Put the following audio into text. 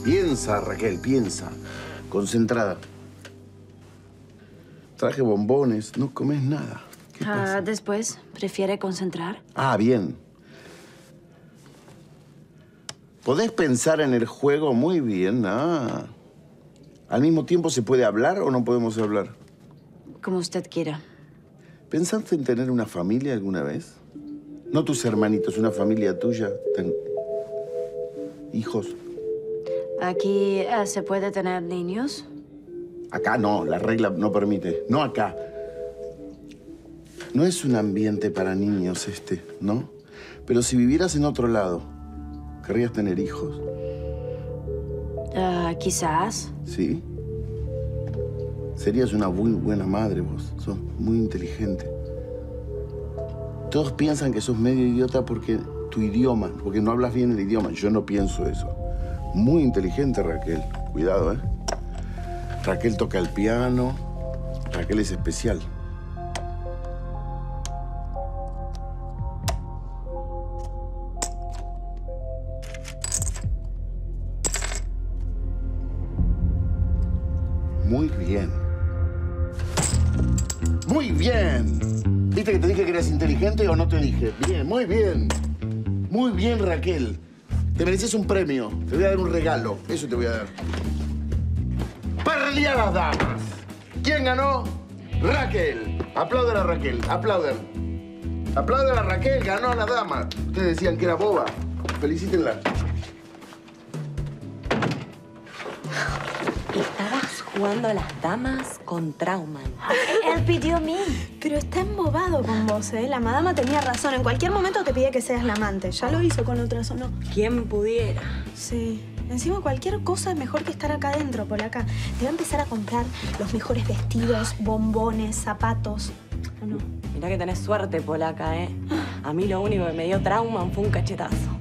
Piensa, Raquel, piensa. Concentrada. Traje bombones, no comes nada. ¿Qué pasa? Después, ¿prefiere concentrar? Ah, bien. ¿Podés pensar en el juego? Muy bien. Ah. ¿Al mismo tiempo se puede hablar o no podemos hablar? Como usted quiera. ¿Pensaste en tener una familia alguna vez? No tus hermanitos, una familia tuya. ¿Hijos? ¿Aquí se puede tener niños? Acá no, la regla no permite. No acá. No es un ambiente para niños este, ¿no? Pero si vivieras en otro lado, ¿querrías tener hijos? Quizás. Sí. Serías una muy buena madre vos. Sos muy inteligente. Todos piensan que sos medio idiota porque tu idioma, porque no hablas bien el idioma. Yo no pienso eso. Muy inteligente, Raquel. Cuidado, ¿eh? Raquel toca el piano. Raquel es especial. Muy bien. ¡Muy bien! ¿Viste que te dije que eras inteligente o no te dije? Bien, muy bien. Muy bien, Raquel. Te mereces un premio. Te voy a dar un regalo. Eso te voy a dar. ¡Perdí a las damas! ¿Quién ganó? Raquel. Aplauden a Raquel. Aplauden. Aplauden a Raquel. Ganó a las damas. Ustedes decían que era boba. Felicítenla. Estabas jugando a las damas con Trauman. Él pidió a mí. Pero está embobado con vos, ¿eh? La madama tenía razón. En cualquier momento te pide que seas la amante. Ya lo hizo con otras, ¿o no? ¿Quién pudiera? Sí. Encima cualquier cosa es mejor que estar acá adentro, por acá. Te va a empezar a comprar los mejores vestidos, bombones, zapatos. ¿O no? Mirá que tenés suerte, polaca, ¿eh? A mí lo único que me dio Trauman fue un cachetazo.